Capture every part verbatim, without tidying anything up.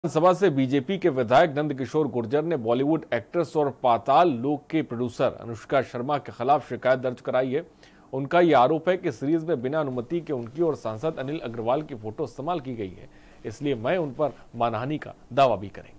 सभा से बीजेपी के विधायक नंदकिशोर गुर्जर ने बॉलीवुड एक्ट्रेस और पाताल लोक के प्रोड्यूसर अनुष्का शर्मा के खिलाफ शिकायत दर्ज कराई है। उनका यह आरोप है कि सीरीज में बिना अनुमति के उनकी और सांसद अनिल अग्रवाल की फोटो इस्तेमाल की गई है, इसलिए मैं उन पर मानहानि का दावा भी करेंगे।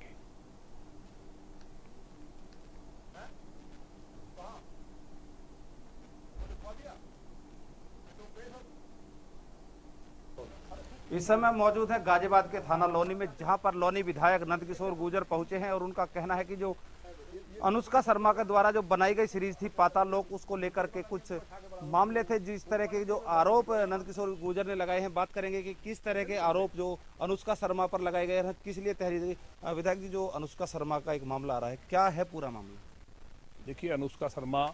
इस समय मौजूद है गाजियाबाद के थाना लोनी में, जहां पर लोनी विधायक नंदकिशोर गुर्जर पहुंचे हैं और उनका कहना है कि जो अनुष्का शर्मा के द्वारा जो बनाई गई सीरीज थी पाताल लोक, उसको लेकर के कुछ मामले थे, जिस तरह के जो आरोप नंदकिशोर गुर्जर ने लगाए हैं। बात करेंगे कि किस तरह के आरोप जो अनुष्का शर्मा पर लगाए गए हैं, किस लिए तहरीर। विधायक जी, जो अनुष्का शर्मा का एक मामला आ रहा है, क्या है पूरा मामला? देखिए, अनुष्का शर्मा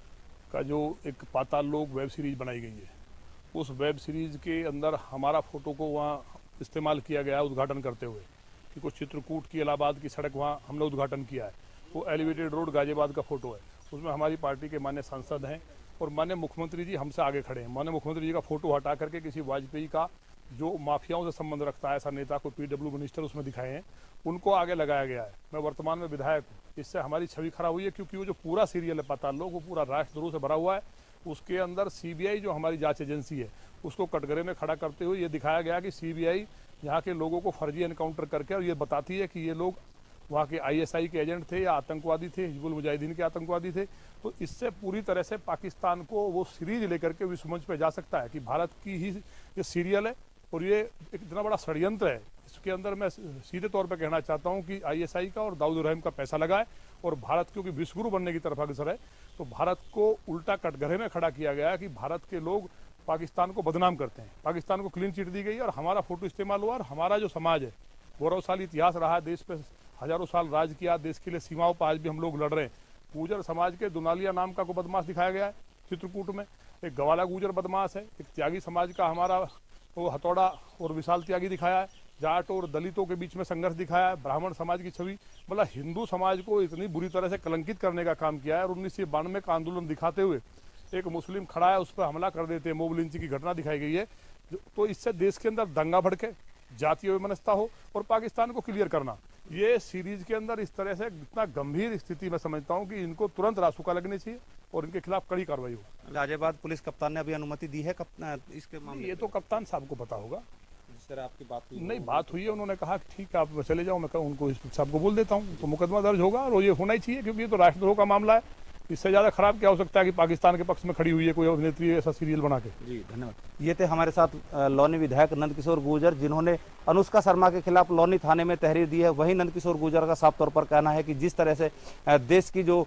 का जो एक पाताल लोक वेब सीरीज बनाई गई है, उस वेब सीरीज के अंदर हमारा फोटो को वहाँ इस्तेमाल किया गया है उद्घाटन करते हुए कि कुछ चित्रकूट की इलाहाबाद की सड़क वहाँ हमने उद्घाटन किया है। वो एलिवेटेड रोड गाजियाबाद का फोटो है, उसमें हमारी पार्टी के माननीय सांसद हैं और माननीय मुख्यमंत्री जी हमसे आगे खड़े हैं। माननीय मुख्यमंत्री जी का फोटो हटा करके किसी वाजपेयी का जो माफियाओं से संबंध रखता है ऐसा नेता को पीडब्ल्यू मिनिस्टर उसमें दिखाए हैं, उनको आगे लगाया गया है। मैं वर्तमान में विधायक हूँ, इससे हमारी छवि खराब हुई है, क्योंकि वो जो पूरा सीरियल है पाताल लोक, वो पूरा राष्ट्रद्रोह से भरा हुआ है। उसके अंदर सीबीआई जो हमारी जांच एजेंसी है, उसको कटघरे में खड़ा करते हुए ये दिखाया गया कि सीबीआई यहाँ के लोगों को फर्जी एनकाउंटर करके और ये बताती है कि ये लोग वहाँ के आईएसआई के एजेंट थे या आतंकवादी थे, हिजबुल मुजाहिदीन के आतंकवादी थे। तो इससे पूरी तरह से पाकिस्तान को वो सीरीज लेकर के विश्व मंच पे जा सकता है कि भारत की ही ये सीरियल है और ये एक इतना बड़ा षड्यंत्र है। इसके अंदर मैं सीधे तौर पर कहना चाहता हूँ कि आईएसआई का और दाऊद इब्राहिम का पैसा लगा है और भारत क्योंकि विश्वगुरु बनने की तरफ अग्रसर है, तो भारत को उल्टा कटघरे में खड़ा किया गया कि भारत के लोग पाकिस्तान को बदनाम करते हैं। पाकिस्तान को क्लीन चिट दी गई और हमारा फोटो इस्तेमाल हुआ। और हमारा जो समाज है, गौरवशाली इतिहास रहा है, देश पे हजारों साल राज किया, देश के लिए सीमाओं पर आज भी हम लोग लड़ रहे हैं। गुर्जर समाज के दुनालिया नाम का को बदमाश दिखाया गया है चित्रकूट में। एक गवाला गुर्जर बदमाश है, एक त्यागी समाज का हमारा वो हथौड़ा और विशाल त्यागी दिखाया है, जाट और दलितों के बीच में संघर्ष दिखाया है, ब्राह्मण समाज की छवि, मतलब हिंदू समाज को इतनी बुरी तरह से कलंकित करने का काम किया है। और उन्नीस सौ बानवे का आंदोलन दिखाते हुए एक मुस्लिम खड़ा है, उस पर हमला कर देते हैं, मोब लिंचिंग की घटना दिखाई गई है। तो इससे देश के अंदर दंगा भड़के, जातीय विमनस्ता हो और पाकिस्तान को क्लियर करना, ये सीरीज के अंदर इस तरह से इतना गंभीर स्थिति में समझता हूँ कि इनको तुरंत रासुका लगनी चाहिए और इनके खिलाफ कड़ी कार्रवाई हो। गाजियाबाद पुलिस कप्तान ने अभी अनुमति दी है इसके मामले? ये तो कप्तान साहब को पता होगा। सर, आपकी बात हुई? नहीं, बात हुई है, उन्होंने कहा कि ठीक है आप चले जाओ। मैं कहूँ उनको साहब को बोल देता हूँ, तो मुकदमा दर्ज होगा और ये होना ही चाहिए, क्योंकि ये तो राष्ट्रद्रोह का मामला है। इससे ज़्यादा खराब क्या हो सकता है कि पाकिस्तान के पक्ष में खड़ी हुई है कोई अभिनेत्री ऐसा सीरियल बना के। जी धन्यवाद। ये थे हमारे साथ लोनी विधायक नंदकिशोर गुर्जर, जिन्होंने अनुष्का शर्मा के खिलाफ लोनी थाने में तहरीर दी है। वहीं नंदकिशोर गुर्जर का साफ तौर पर कहना है कि जिस तरह से देश की जो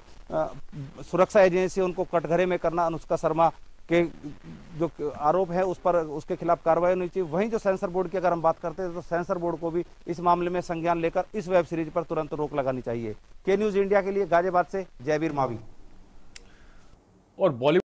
सुरक्षा एजेंसी है उनको कटघरे में करना, अनुष्का शर्मा के जो आरोप है उस पर उसके खिलाफ कार्रवाई होनी चाहिए। वहीं जो सेंसर बोर्ड की अगर हम बात करते हैं तो सेंसर बोर्ड को भी इस मामले में संज्ञान लेकर इस वेब सीरीज पर तुरंत रोक लगानी चाहिए। के न्यूज इंडिया के लिए गाजियाबाद से जयवीर मावी। और बॉलीवुड